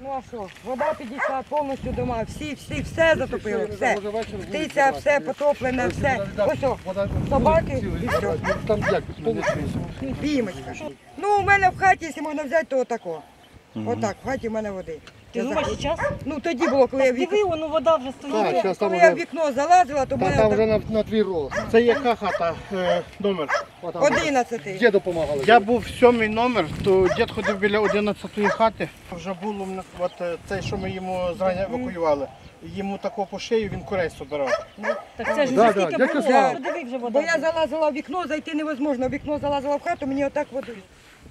Ну а що, вода підійшла повністю дома, все затопило, все. Птиця, все потоплене, все. Ось о, собаки і все. Там як, Пімочка. Ну, у мене в хаті, якщо можна взяти, то отако. Отак, в хаті в мене води. Ти думаєш, зараз? Ну тоді було, коли я Диви, воно вода вже стоїть. Так, зараз там коли я в вже, вікно залазила, то в мене там вже на твій рост. Це яка хата? Номер? 11-й. Де допомагали? Я був 7-й номер, то дід ходив біля 11-ї хати. Вже було в нас, от цей, що ми йому зрання евакуювали. Йому тако по шию, він курей собирав. Так це ж Да, вже да, скільки дядько було. Слава. Подиви вже Бо вода. я залазила в вікно, зайти невозможно. В вікно залазила в хату, мені отак води.